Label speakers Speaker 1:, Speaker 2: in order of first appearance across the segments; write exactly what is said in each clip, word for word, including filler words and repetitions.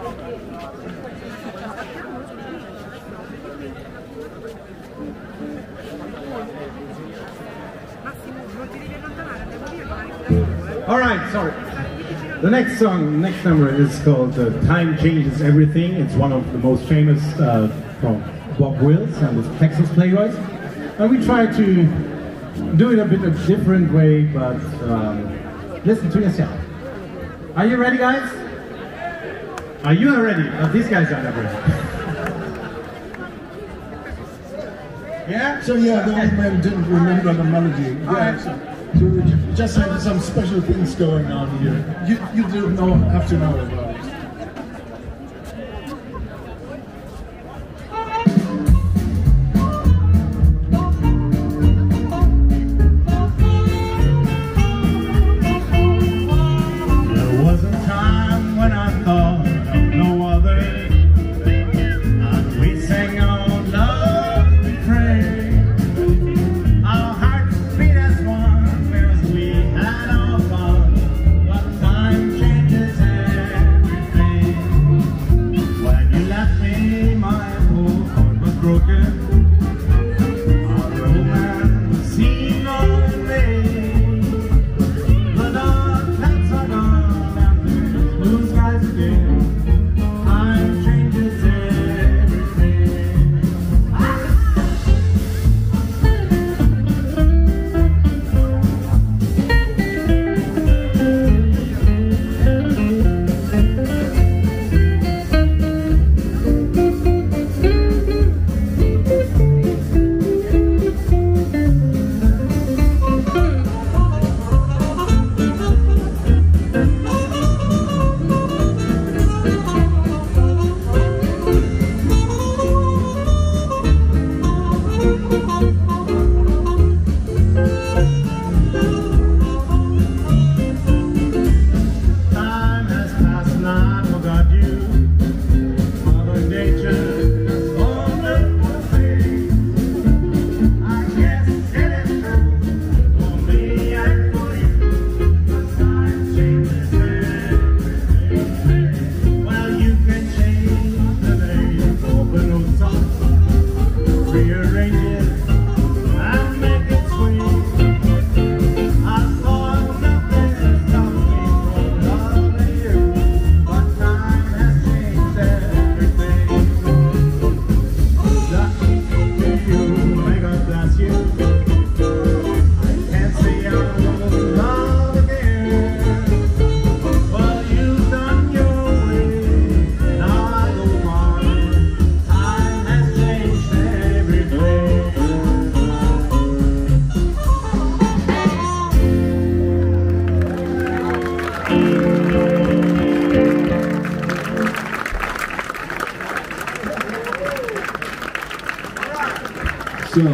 Speaker 1: All right, sorry. The next song, next number is called uh, Time Changes Everything. It's one of the most famous uh, from Bob Wills and the Texas Playwrights. And we try to do it a bit of a different way, but um, listen to yourself. Are you ready, guys? Are you ready? Oh, these guys are not ready. Yeah?
Speaker 2: So yeah, the old man didn't remember the melody. Yeah, so, so we just had some special things going on here. You, you didn't know, have to know about it. So,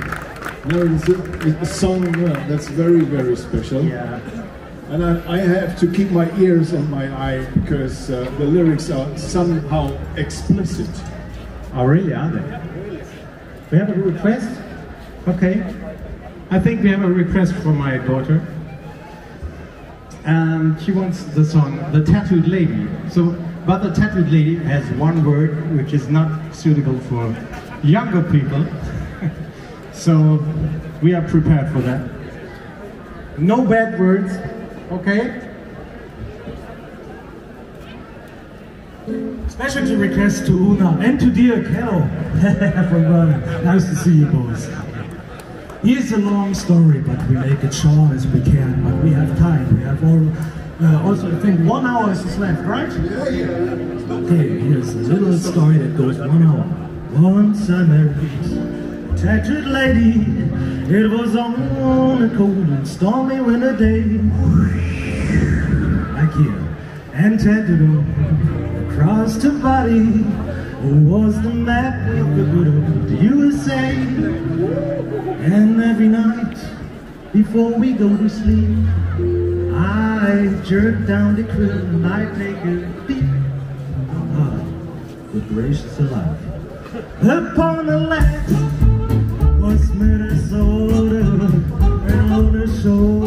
Speaker 2: now it's a, a song uh, that's very, very special.
Speaker 1: Yeah.
Speaker 2: And I, I have to keep my ears and my eye because uh, the lyrics are somehow explicit.
Speaker 1: Oh, really? Are they? We have a request? Okay. I think we have a request from my daughter. And she wants the song, The Tattooed Lady. So, but the tattooed lady has one word which is not suitable for younger people. So, we are prepared for that. No bad words, okay?
Speaker 3: Specialty request to Una and to dear Carol from Berlin. Nice to see you both. Here's a long story, but we make it short as we can. But we have time. We have all. Uh, also, I think one hour is left, right?
Speaker 2: Yeah, yeah.
Speaker 3: Okay, here's a little story that goes one hour. Once I married a tattooed lady. It was on a cold and stormy winter day. Like here, and tattooed on across her body was the map of the good old U S A. And every night before we go to sleep, I jerk down the crib and I take a peek. Ah, good gracious alive. Upon the land was Minnesota, and on the shore